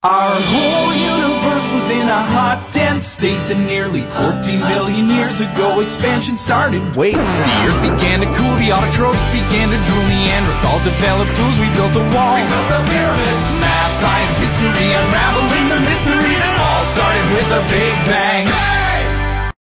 Our whole universe was in a hot, dense state that nearly 14 billion years ago expansion started. Wait, the earth began to cool, the autotrophs began to drool, Neanderthals developed tools, we built a wall. We built the pyramids. Math, science, history, unraveling the mystery that all started with a big bang.